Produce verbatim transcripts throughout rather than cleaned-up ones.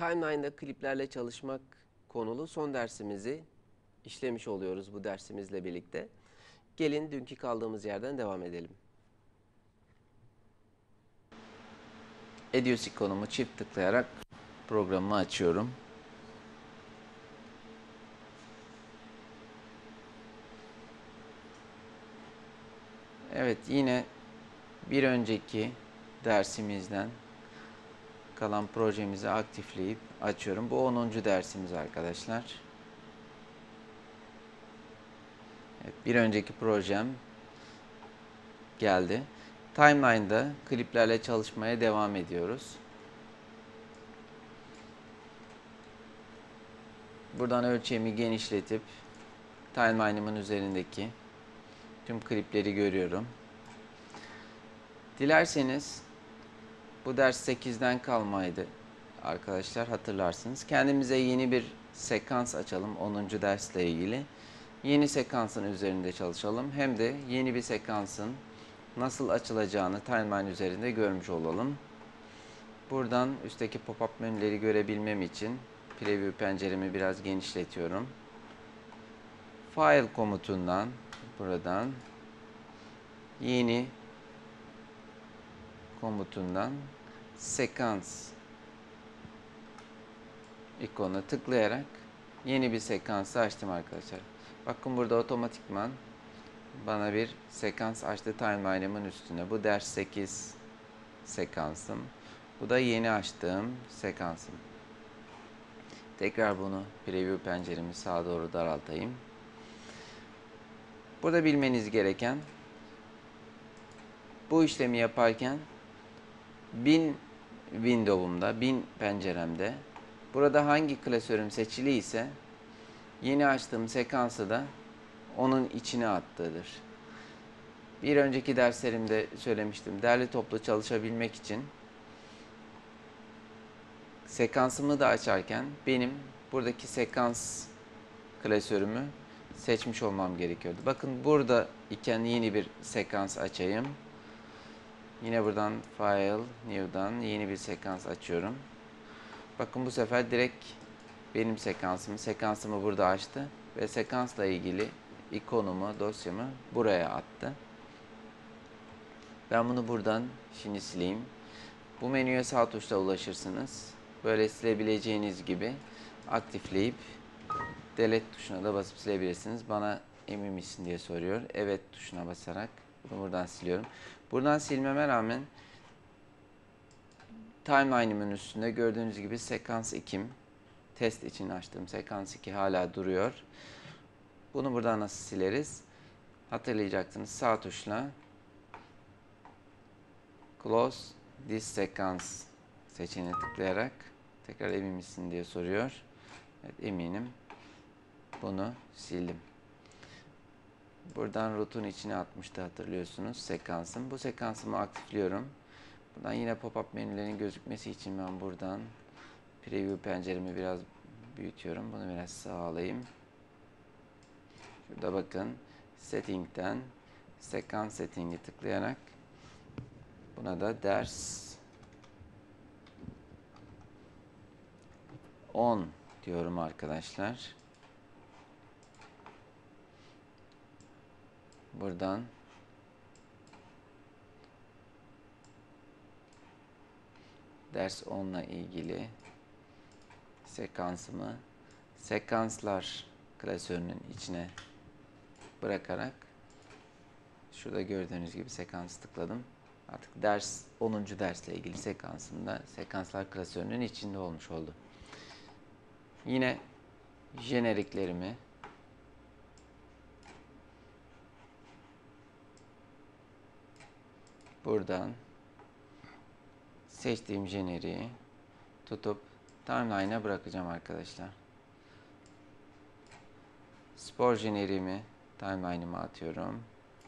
Timeline'da kliplerle çalışmak konulu son dersimizi işlemiş oluyoruz bu dersimizle birlikte. Gelin dünkü kaldığımız yerden devam edelim. Edius ikonumu çift tıklayarak programımı açıyorum. Evet, yine bir önceki dersimizden kalan projemizi aktifleyip açıyorum. Bu onuncu dersimiz arkadaşlar. Evet, bir önceki projem geldi. Timeline'da kliplerle çalışmaya devam ediyoruz. Buradan ölçeğimi genişletip timeline'ımın üzerindeki tüm klipleri görüyorum. Dilerseniz bu ders sekizden kalmaydı arkadaşlar, hatırlarsınız. Kendimize yeni bir sekans açalım onuncu dersle ilgili. Yeni sekansın üzerinde çalışalım. Hem de yeni bir sekansın nasıl açılacağını timeline üzerinde görmüş olalım. Buradan üstteki pop-up menüleri görebilmem için preview penceremi biraz genişletiyorum. File komutundan buradan yeni komutundan sekans ikonuna tıklayarak yeni bir sekansı açtım arkadaşlar. Bakın burada otomatikman bana bir sekans açtı timeline'ımın üstüne. Bu ders sekiz sekansım. Bu da yeni açtığım sekansım. Tekrar bunu preview penceremi sağa doğru daraltayım. Burada bilmeniz gereken, bu işlemi yaparken bin window'umda, bin penceremde burada hangi klasörüm seçili ise yeni açtığım sekansı da onun içine attığıdır. Bir önceki derslerimde söylemiştim. Derli toplu çalışabilmek için sekansımı da açarken benim buradaki sekans klasörümü seçmiş olmam gerekiyordu. Bakın burada iken yeni bir sekans açayım. Yine buradan File, New'dan yeni bir sekans açıyorum. Bakın bu sefer direkt benim sekansımı, sekansımı burada açtı ve sekansla ilgili ikonumu, dosyamı buraya attı. Ben bunu buradan şimdi sileyim. Bu menüye sağ tuşla ulaşırsınız. Böyle silebileceğiniz gibi aktifleyip delete tuşuna da basıp silebilirsiniz. Bana emin misin diye soruyor. Evet tuşuna basarak bunu buradan siliyorum. Buradan silmeme rağmen timeline'ımın üstünde gördüğünüz gibi sekans ikim, test için açtığım sekans iki hala duruyor. Bunu buradan nasıl sileriz? Hatırlayacaksınız. Sağ tuşla Close this sequence seçeneğine tıklayarak tekrar emin misin diye soruyor. Evet, eminim. Bunu sildim. Buradan root'un içine atmıştı hatırlıyorsunuz sekansım. Bu sekansımı aktifliyorum. Buradan yine pop-up menülerin gözükmesi için ben buradan preview penceremi biraz büyütüyorum. Bunu biraz sağa alayım. Şurada bakın setting'den sekans setting'i tıklayarak buna da ders on diyorum arkadaşlar. Buradan ders on ile ilgili sekansımı sekanslar klasörünün içine bırakarak şurada gördüğünüz gibi sekans tıkladım. Artık ders onuncu dersle ilgili sekansımda sekanslar klasörünün içinde olmuş oldu. Yine jeneriklerimi buradan seçtiğim jeneriği tutup timeline'a bırakacağım arkadaşlar. Spor jeneriğimi timeline'ıma atıyorum.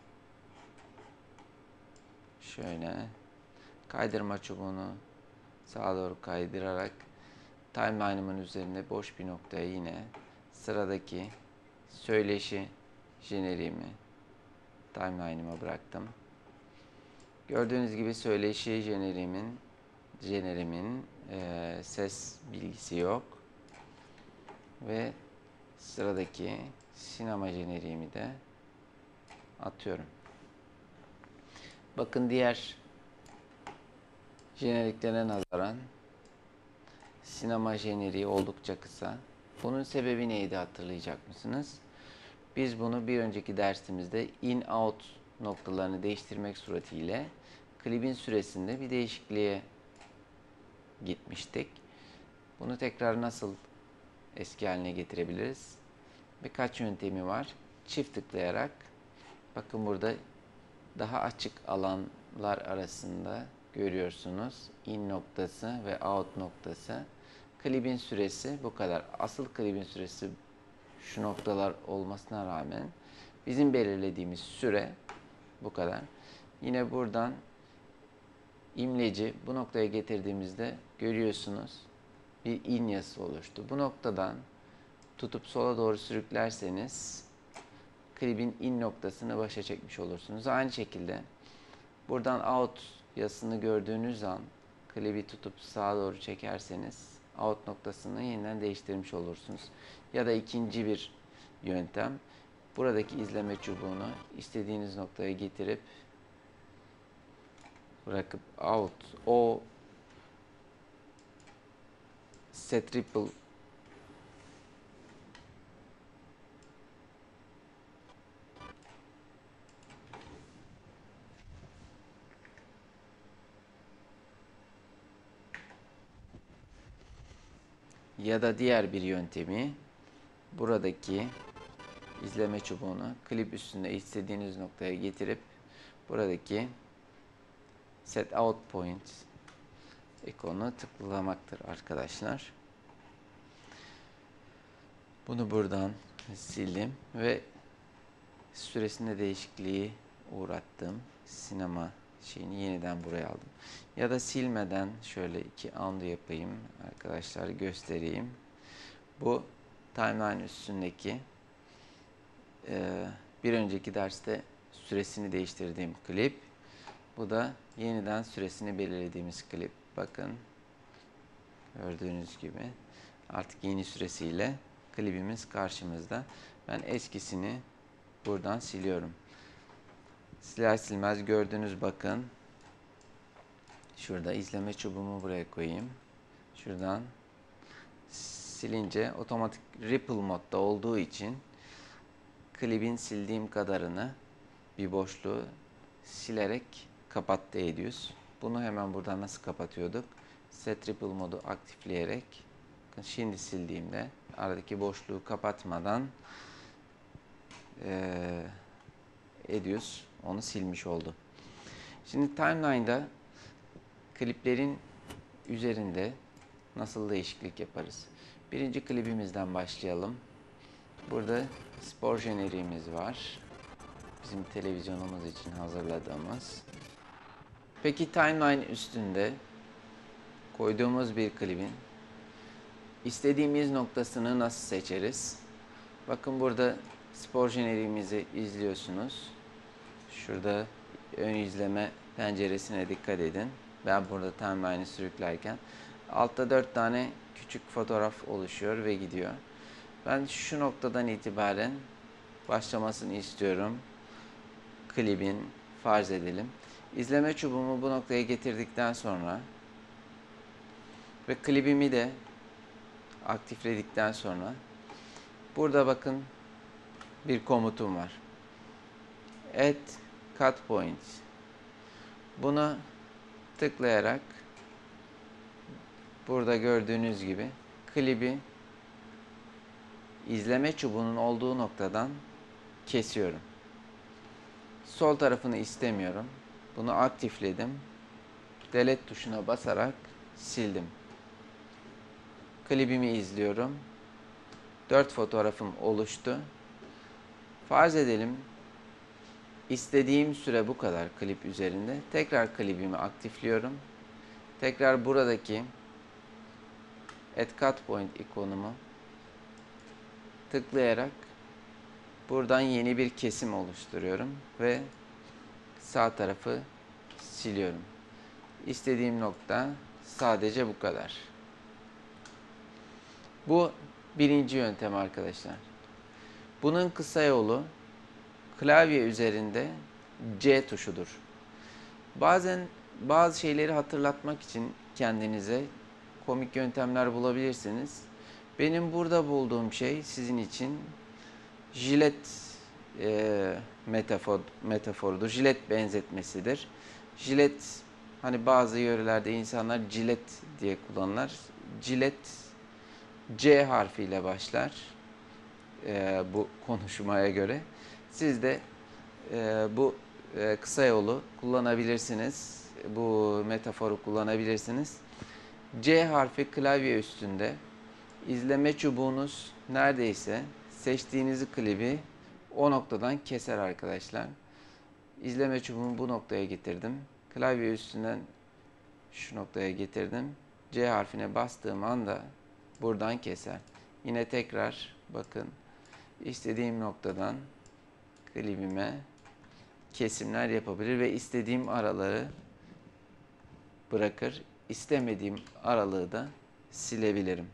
Şöyle kaydırma çubuğunu sağa doğru kaydırarak timeline'ımın üzerinde boş bir noktaya yine sıradaki söyleşi jeneriğimi timeline'ıma bıraktım. Gördüğünüz gibi söyleşi jeneriğimin jeneriğimin e, ses bilgisi yok. Ve sıradaki sinema jeneriğimi de atıyorum. Bakın diğer jeneriklere nazaran sinema jeneriği oldukça kısa. Bunun sebebi neydi hatırlayacak mısınız? Biz bunu bir önceki dersimizde in-out noktalarını değiştirmek suretiyle klibin süresinde bir değişikliğe gitmiştik. Bunu tekrar nasıl eski haline getirebiliriz? Birkaç yöntemi var. Çift tıklayarak, bakın burada daha açık alanlar arasında görüyorsunuz in noktası ve out noktası. Klibin süresi bu kadar. Asıl klibin süresi şu noktalar olmasına rağmen bizim belirlediğimiz süre bu kadar. Yine buradan imleci bu noktaya getirdiğimizde görüyorsunuz bir in yazısı oluştu. Bu noktadan tutup sola doğru sürüklerseniz klibin in noktasını başa çekmiş olursunuz. Aynı şekilde buradan out yazısını gördüğünüz an klibi tutup sağa doğru çekerseniz out noktasını yeniden değiştirmiş olursunuz. Ya da ikinci bir yöntem, buradaki izleme çubuğunu istediğiniz noktaya getirip bırakıp out, o set ripple ya da diğer bir yöntemi, buradaki izleme çubuğunu klip üstünde istediğiniz noktaya getirip buradaki set out point ikonuna tıklamaktır arkadaşlar. Bunu buradan sildim ve süresinde değişikliği uğrattım. Sinema şeyini yeniden buraya aldım. Ya da silmeden şöyle iki undo yapayım arkadaşlar, göstereyim. Bu timeline üstündeki e, bir önceki derste süresini değiştirdiğim klip. Bu da yeniden süresini belirlediğimiz klip. Bakın gördüğünüz gibi artık yeni süresiyle klibimiz karşımızda. Ben eskisini buradan siliyorum. Siler silmez gördünüz, bakın. Şurada izleme çubuğumu buraya koyayım. Şuradan silince otomatik ripple modda olduğu için klibin sildiğim kadarını, bir boşluğu silerek kapattı ediyoruz. Bunu hemen buradan nasıl kapatıyorduk? Set ripple modu aktifleyerek, şimdi sildiğimde aradaki boşluğu kapatmadan e, ediyoruz. Onu silmiş oldu. Şimdi timeline'da kliplerin üzerinde nasıl değişiklik yaparız? Birinci klibimizden başlayalım. Burada spor jeneriğimiz var. Bizim televizyonumuz için hazırladığımız. Peki timeline üstünde koyduğumuz bir klibin istediğimiz noktasını nasıl seçeriz? Bakın burada spor jeneriğimizi izliyorsunuz. Şurada ön izleme penceresine dikkat edin. Ben burada timeline'ı sürüklerken altta dört tane küçük fotoğraf oluşuyor ve gidiyor. Ben şu noktadan itibaren başlamasını istiyorum. Klibin, farz edelim. İzleme çubuğumu bu noktaya getirdikten sonra ve klibimi de aktifledikten sonra burada bakın bir komutum var. Add cut point. Buna tıklayarak burada gördüğünüz gibi klibi izleme çubuğunun olduğu noktadan kesiyorum. Sol tarafını istemiyorum. Bunu aktifledim. Delete tuşuna basarak sildim. Klibimi izliyorum. dört fotoğrafım oluştu. Farz edelim istediğim süre bu kadar klip üzerinde. Tekrar klibimi aktifliyorum. Tekrar buradaki Add Cut Point ikonumu tıklayarak buradan yeni bir kesim oluşturuyorum ve sağ tarafı siliyorum. İstediğim nokta Sadece bu kadar. Bu birinci yöntem arkadaşlar. Bunun kısa yolu klavye üzerinde C tuşudur. Bazen bazı şeyleri hatırlatmak için kendinize komik yöntemler bulabilirsiniz. Benim burada bulduğum şey sizin için jilet e, metafor, metaforudur. Jilet benzetmesidir. Jilet, hani bazı yörelerde insanlar jilet diye kullanırlar. Jilet C harfiyle başlar e, bu konuşmaya göre. Siz de e, bu e, kısa yolu kullanabilirsiniz. Bu metaforu kullanabilirsiniz. C harfi klavye üstünde. İzleme çubuğunuz neredeyse seçtiğiniz klibi o noktadan keser arkadaşlar. İzleme çubuğumu bu noktaya getirdim. Klavye üstünden şu noktaya getirdim. C harfine bastığım anda buradan keser. Yine tekrar bakın, istediğim noktadan klibime kesimler yapabilir ve istediğim araları bırakır. İstemediğim aralığı da silebilirim.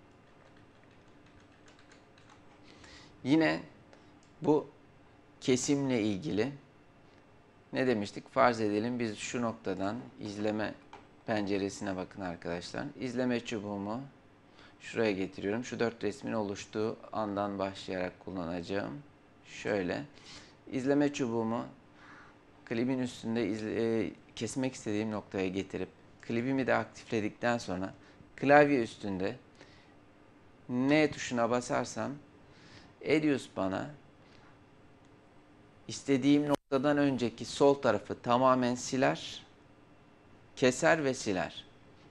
Yine bu kesimle ilgili ne demiştik? Farz edelim biz şu noktadan izleme penceresine bakın arkadaşlar. İzleme çubuğumu şuraya getiriyorum. Şu dört resmin oluştuğu andan başlayarak kullanacağım. Şöyle. İzleme çubuğumu klibin üstünde izle, e, kesmek istediğim noktaya getirip klibimi de aktifledikten sonra klavye üstünde N tuşuna basarsam Edius bana istediğim noktadan önceki sol tarafı tamamen siler, keser ve siler.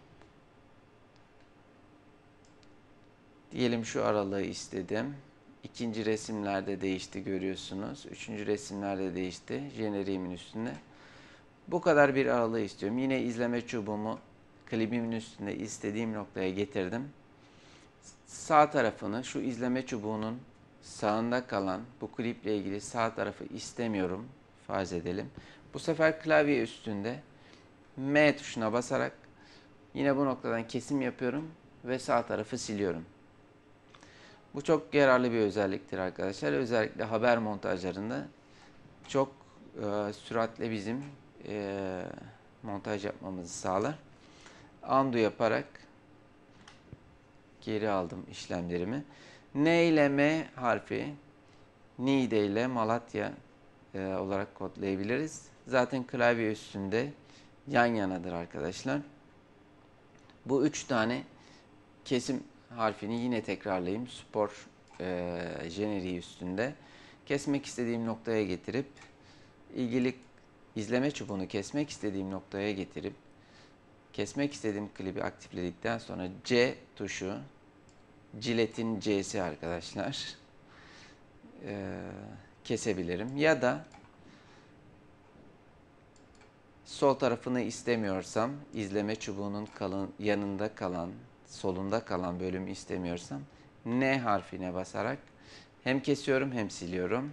Diyelim şu aralığı istedim. İkinci resimlerde değişti görüyorsunuz. Üçüncü resimlerde değişti. Jeneriğimin üstünde. Bu kadar bir aralığı istiyorum. Yine izleme çubuğumu klibimin üstünde istediğim noktaya getirdim. Sağ tarafını, şu izleme çubuğunun sağında kalan bu kliple ilgili sağ tarafı istemiyorum. Farz edelim. Bu sefer klavye üstünde M tuşuna basarak yine bu noktadan kesim yapıyorum ve sağ tarafı siliyorum. Bu çok yararlı bir özelliktir arkadaşlar. Özellikle haber montajlarında çok e, süratle bizim e, montaj yapmamızı sağlar. Undo yaparak geri aldım işlemlerimi. N ile M harfi Niğde ile Malatya e, olarak kodlayabiliriz. Zaten klavye üstünde yan yanadır arkadaşlar. Bu üç tane kesim harfini yine tekrarlayayım. Spor e, jeneriği üstünde. Kesmek istediğim noktaya getirip ilgili izleme çubuğunu kesmek istediğim noktaya getirip kesmek istediğim klibi aktifledikten sonra C tuşu, jiletin C'si arkadaşlar, e, kesebilirim. Ya da sol tarafını istemiyorsam, izleme çubuğunun kalın, yanında kalan, solunda kalan bölümü istemiyorsam N harfine basarak hem kesiyorum hem siliyorum.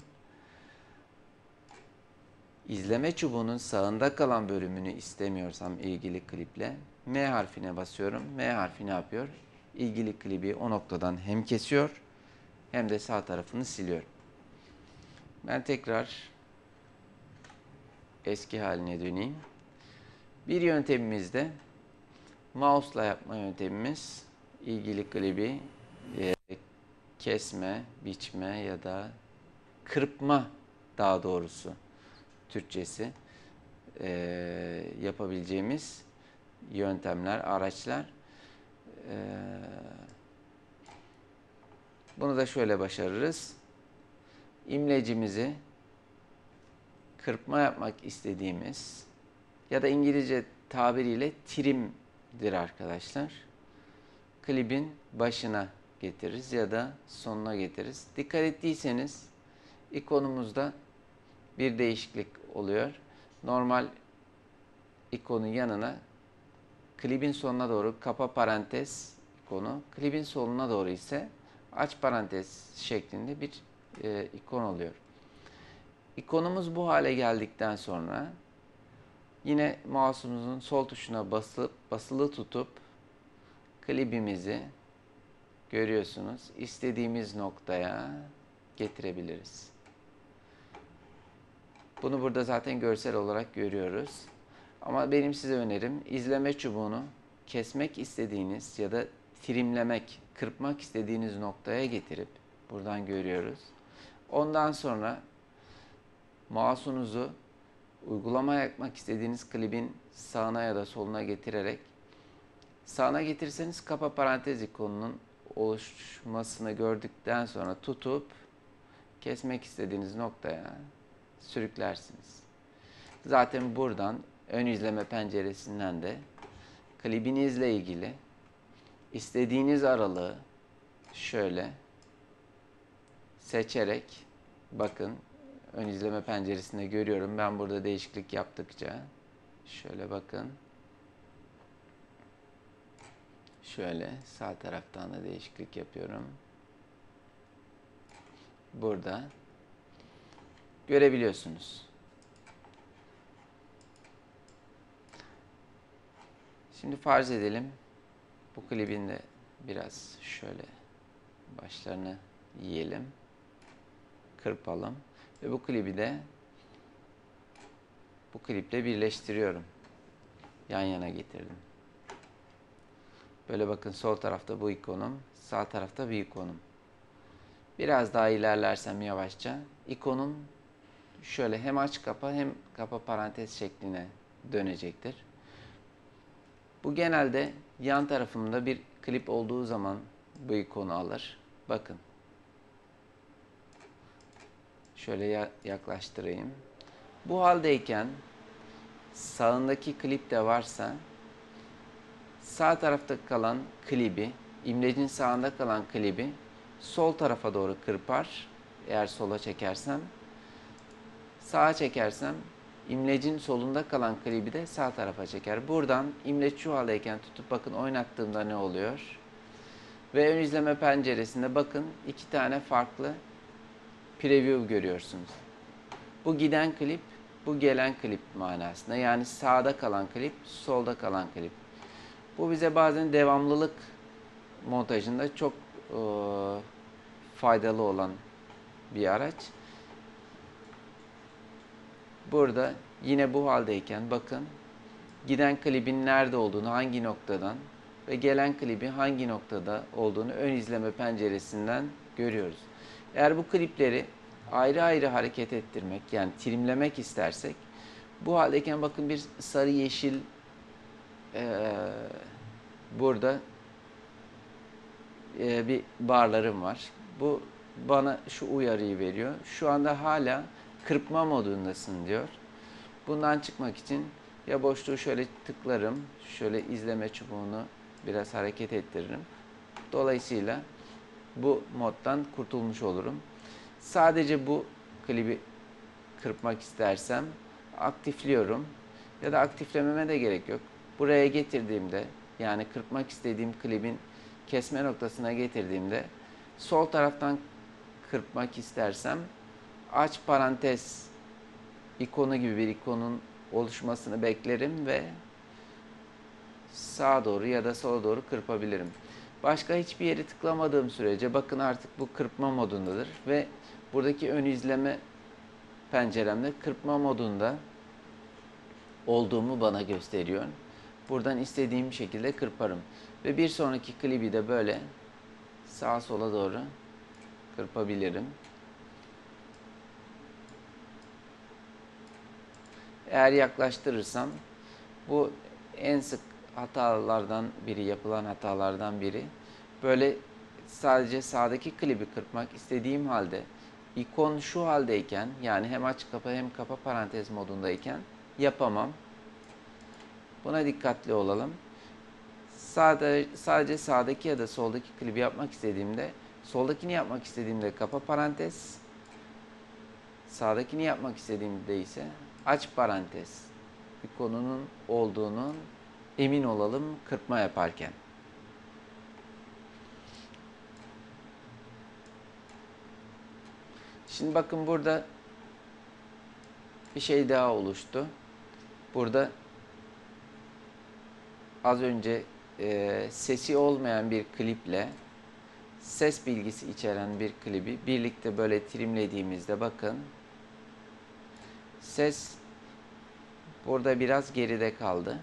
İzleme çubuğunun sağında kalan bölümünü istemiyorsam ilgili kliple M harfine basıyorum. M harfi ne yapıyor? İlgili klibi o noktadan hem kesiyor hem de sağ tarafını siliyor. Ben tekrar eski haline döneyim. Bir yöntemimiz de mouse'la yapma yöntemimiz. İlgili klibi e, kesme, biçme ya da kırpma, daha doğrusu Türkçesi e, yapabileceğimiz yöntemler, araçlar. E, bunu da şöyle başarırız. İmlecimizi kırpma yapmak istediğimiz ya da İngilizce tabiriyle trim'dir arkadaşlar. Klibin başına getiririz ya da sonuna getiririz. Dikkat ettiyseniz ikonumuzda bir değişiklik oluyor. Normal ikonun yanına klibin sonuna doğru kapa parantez ikonu, klibin soluna doğru ise aç parantez şeklinde bir e, ikon oluyor. İkonumuz bu hale geldikten sonra Yine mouse'umuzun sol tuşuna basıp basılı tutup klibimizi görüyorsunuz, istediğimiz noktaya getirebiliriz. Bunu burada zaten görsel olarak görüyoruz. Ama benim size önerim, izleme çubuğunu kesmek istediğiniz ya da trimlemek, kırpmak istediğiniz noktaya getirip buradan görüyoruz. Ondan sonra mouse'unuzu uygulama yapmak istediğiniz klibin sağına ya da soluna getirerek, sağına getirseniz kapa parantez ikonunun oluşmasını gördükten sonra tutup kesmek istediğiniz noktaya sürüklersiniz. Zaten buradan ön izleme penceresinden de klibinizle ilgili istediğiniz aralığı şöyle seçerek, bakın ön izleme penceresinde görüyorum. Ben burada değişiklik yaptıkça şöyle bakın. Şöyle sağ taraftan da değişiklik yapıyorum. Burada görebiliyorsunuz. Şimdi farz edelim bu klibin de biraz şöyle başlarını yiyelim, kırpalım ve bu klibi de bu kliple birleştiriyorum. Yan yana getirdim. Böyle bakın, sol tarafta bu ikonum, sağ tarafta bir ikonum. Biraz daha ilerlersem yavaşça ikonum şöyle hem aç kapa hem kapa parantez şekline dönecektir. Bu genelde yan tarafımda bir klip olduğu zaman bu ikonu alır. Bakın. Şöyle yaklaştırayım. Bu haldeyken sağındaki klip de varsa sağ tarafta kalan klibi, imlecin sağında kalan klibi sol tarafa doğru kırpar. Eğer sola çekersem, sağa çekersem imlecin solunda kalan klibi de sağ tarafa çeker. Buradan imleç şu haldeyken tutup bakın oynattığımda ne oluyor? Ve ön izleme penceresinde bakın iki tane farklı preview görüyorsunuz. Bu giden klip, bu gelen klip manasında. Yani sağda kalan klip, solda kalan klip. Bu bize bazen devamlılık montajında çok e, faydalı olan bir araç. Burada yine bu haldeyken bakın giden klibin nerede olduğunu, hangi noktadan ve gelen klibi hangi noktada olduğunu ön izleme penceresinden görüyoruz. Eğer bu klipleri ayrı ayrı hareket ettirmek, yani trimlemek istersek, bu haldeyken bakın bir sarı yeşil e, burada e, bir barlarım var. Bu bana şu uyarıyı veriyor. Şu anda hala kırpma modundasın diyor. Bundan çıkmak için ya boşluğu şöyle tıklarım, şöyle izleme çubuğunu biraz hareket ettiririm. Dolayısıyla bu moddan kurtulmuş olurum. Sadece bu klibi kırpmak istersem aktifliyorum ya da aktiflememe de gerek yok. Buraya getirdiğimde, yani kırpmak istediğim klibin kesme noktasına getirdiğimde sol taraftan kırpmak istersem aç parantez ikonu gibi bir ikonun oluşmasını beklerim ve sağa doğru ya da sola doğru kırpabilirim. Başka hiçbir yeri tıklamadığım sürece bakın artık bu kırpma modundadır ve buradaki ön izleme penceremde kırpma modunda olduğumu bana gösteriyor. Buradan istediğim şekilde kırparım. Ve bir sonraki klibi de böyle sağa sola doğru kırpabilirim. Eğer yaklaştırırsam bu en sık hatalardan biri, yapılan hatalardan biri. Böyle sadece sağdaki klibi kırpmak istediğim halde ikon şu haldeyken, yani hem aç kapa hem kapa parantez modundayken yapamam. Buna dikkatli olalım. Sadece, sadece sağdaki ya da soldaki klibi yapmak istediğimde, soldakini yapmak istediğimde kapa parantez, sağdakini yapmak istediğimde ise aç parantez ikonunun olduğunun emin olalım kırpma yaparken. Şimdi bakın burada bir şey daha oluştu. Burada az önce e, sesi olmayan bir kliple ses bilgisi içeren bir klibi birlikte böyle trimlediğimizde bakın ses burada biraz geride kaldı.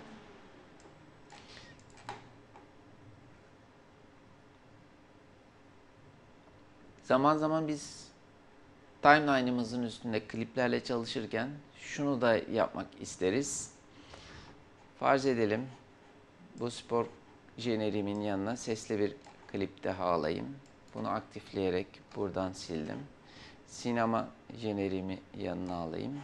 Zaman zaman biz timeline'ımızın üstünde kliplerle çalışırken şunu da yapmak isteriz. Farz edelim bu spor jeneriğimin yanına sesli bir klip daha alayım. Bunu aktifleyerek buradan sildim. Sinema jeneriğimi yanına alayım.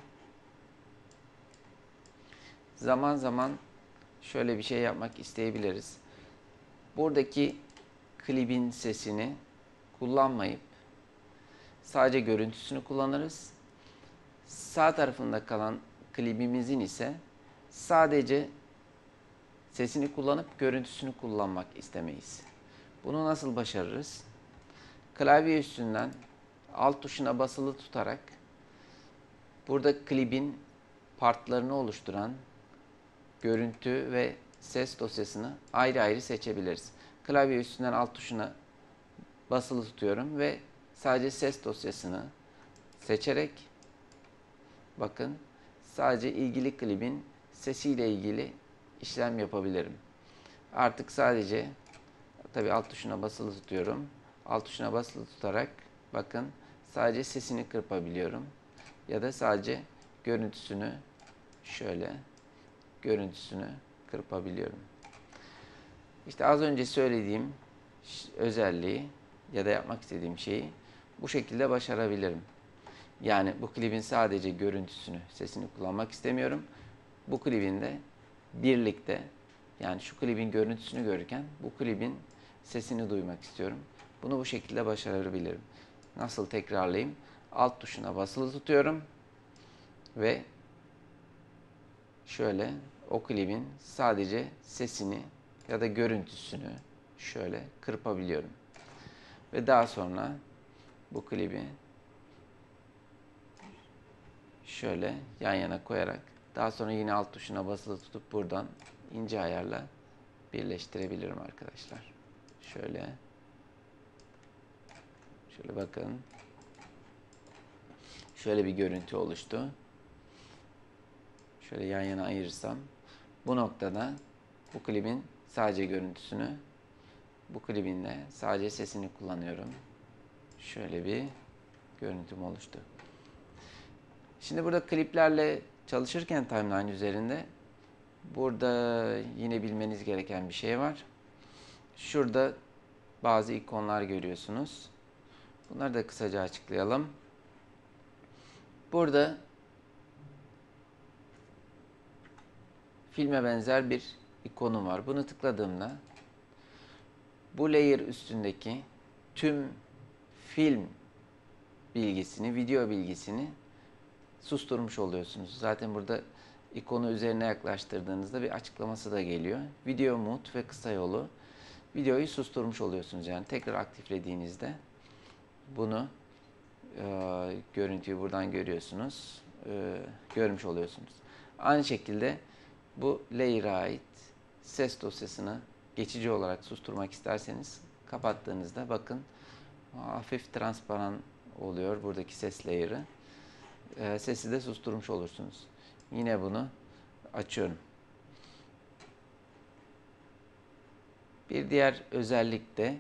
Zaman zaman şöyle bir şey yapmak isteyebiliriz. Buradaki klibin sesini kullanmayıp sadece görüntüsünü kullanırız. Sağ tarafında kalan klibimizin ise sadece sesini kullanıp görüntüsünü kullanmak istemeyiz. Bunu nasıl başarırız? Klavye üstünden alt tuşuna basılı tutarak burada klibin partlarını oluşturan görüntü ve ses dosyasını ayrı ayrı seçebiliriz. Klavye üstünden alt tuşuna basılı tutuyorum ve sadece ses dosyasını seçerek bakın sadece ilgili klibin sesiyle ilgili işlem yapabilirim. Artık sadece tabi alt tuşuna basılı tutuyorum. Alt tuşuna basılı tutarak bakın sadece sesini kırpabiliyorum. Ya da sadece görüntüsünü şöyle görüntüsünü kırpabiliyorum. İşte az önce söylediğim özelliği ya da yapmak istediğim şeyi bu şekilde başarabilirim. Yani bu klibin sadece görüntüsünü, sesini kullanmak istemiyorum. Bu klibin de birlikte yani şu klibin görüntüsünü görürken bu klibin sesini duymak istiyorum. Bunu bu şekilde başarabilirim. Nasıl tekrarlayayım? Alt tuşuna basılı tutuyorum ve şöyle o klibin sadece sesini ya da görüntüsünü şöyle kırpabiliyorum. Ve daha sonra bu klibi şöyle yan yana koyarak daha sonra yine alt tuşuna basılı tutup buradan ince ayarla birleştirebilirim arkadaşlar. Şöyle şöyle bakın. Şöyle bir görüntü oluştu. Şöyle yan yana ayırırsam bu noktada bu klibin sadece görüntüsünü, bu klibin de sadece sesini kullanıyorum. Şöyle bir görüntüm oluştu. Şimdi burada kliplerle çalışırken timeline üzerinde burada yine bilmeniz gereken bir şey var. Şurada bazı ikonlar görüyorsunuz. Bunları da kısaca açıklayalım. Burada filme benzer bir ikonum var. Bunu tıkladığımda bu layer üstündeki tüm film bilgisini, video bilgisini susturmuş oluyorsunuz. Zaten burada ikonu üzerine yaklaştırdığınızda bir açıklaması da geliyor. Video mode ve kısa yolu. Videoyu susturmuş oluyorsunuz. Yani tekrar aktiflediğinizde bunu e, görüntüyü buradan görüyorsunuz. E, görmüş oluyorsunuz. Aynı şekilde bu layer'a ait ses dosyasını geçici olarak susturmak isterseniz kapattığınızda bakın hafif transparan oluyor buradaki ses layer'ı. E, sesi de susturmuş olursunuz. Yine bunu açıyorum. Bir diğer özellik de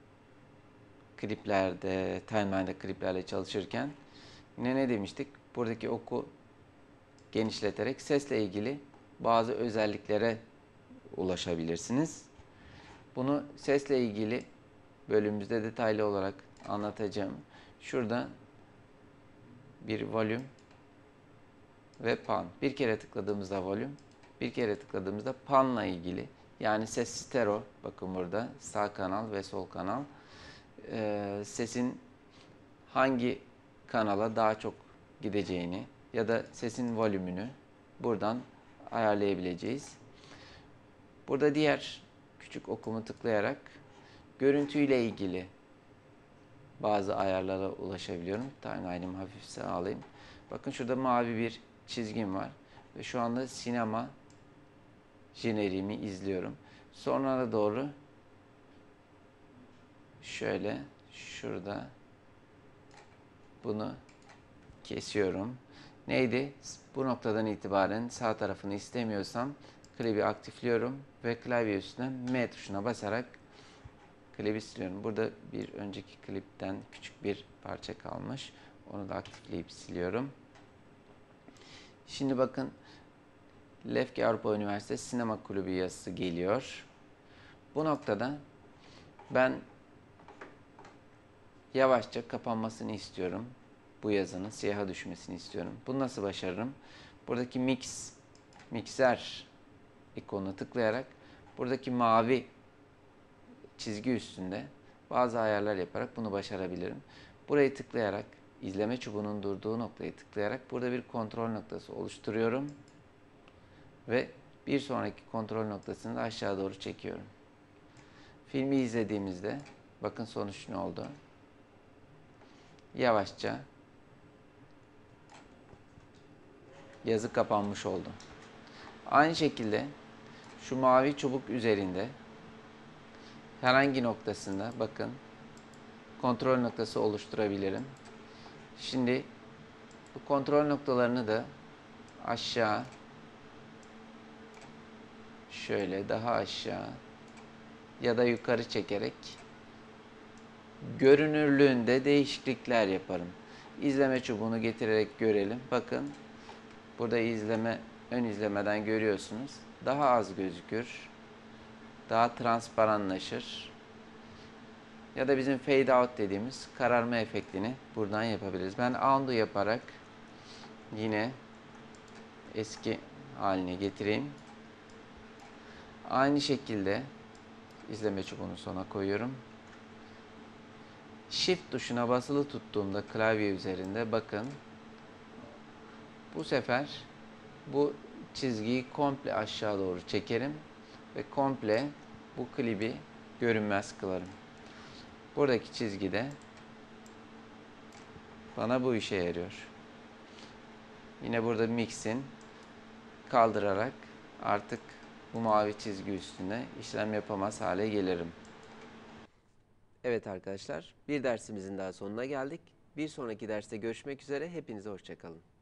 kliplerde, timeline'da kliplerle çalışırken yine ne demiştik? Buradaki oku genişleterek sesle ilgili bazı özelliklere ulaşabilirsiniz. Bunu sesle ilgili bölümümüzde detaylı olarak anlatacağım. Şurada bir volüm ve pan. Bir kere tıkladığımızda volüm, bir kere tıkladığımızda panla ilgili yani ses stereo. Bakın burada sağ kanal ve sol kanal. Ee, sesin hangi kanala daha çok gideceğini ya da sesin volümünü buradan ayarlayabileceğiz. Burada diğer küçük okumu tıklayarak görüntüyle ilgili bazı ayarlara ulaşabiliyorum. Timeline'ımı hafif sağa alayım. Bakın şurada mavi bir çizgim var. Ve şu anda sinema jeneriğimi izliyorum. Sonlara doğru şöyle şurada bunu kesiyorum. Neydi? Bu noktadan itibaren sağ tarafını istemiyorsam klibi aktifliyorum ve klavye üstüne M tuşuna basarak klibi siliyorum. Burada bir önceki klipten küçük bir parça kalmış. Onu da aktifleyip siliyorum. Şimdi bakın, Lefke Avrupa Üniversitesi Sinema Kulübü yazısı geliyor. Bu noktada ben yavaşça kapanmasını istiyorum. Bu yazının siyaha düşmesini istiyorum. Bunu nasıl başarırım? Buradaki mix, mikser ikonuna tıklayarak buradaki mavi çizgi üstünde bazı ayarlar yaparak bunu başarabilirim. Burayı tıklayarak, izleme çubuğunun durduğu noktayı tıklayarak burada bir kontrol noktası oluşturuyorum. Ve bir sonraki kontrol noktasını da aşağı doğru çekiyorum. Filmi izlediğimizde bakın sonuç ne oldu? Yavaşça yazı kapanmış oldu. Aynı şekilde şu mavi çubuk üzerinde herhangi noktasında bakın kontrol noktası oluşturabilirim. Şimdi bu kontrol noktalarını da aşağı, şöyle daha aşağı ya da yukarı çekerek görünürlüğünde değişiklikler yaparım. İzleme çubuğunu getirerek görelim. Bakın burada izleme, ön izlemeden görüyorsunuz. Daha az gözükür. Daha transparanlaşır. Ya da bizim fade out dediğimiz kararma efektini buradan yapabiliriz. Ben undo yaparak yine eski haline getireyim. Aynı şekilde izleme çubuğunu sona koyuyorum. Shift tuşuna basılı tuttuğumda klavye üzerinde bakın bu sefer bu çizgiyi komple aşağı doğru çekerim ve komple bu klibi görünmez kılarım. Buradaki çizgi de bana bu işe yarıyor. Yine burada mix'in kaldırarak artık bu mavi çizgi üstünde işlem yapamaz hale gelirim. Evet arkadaşlar, bir dersimizin daha sonuna geldik. Bir sonraki derste görüşmek üzere. Hepinize hoşça kalın.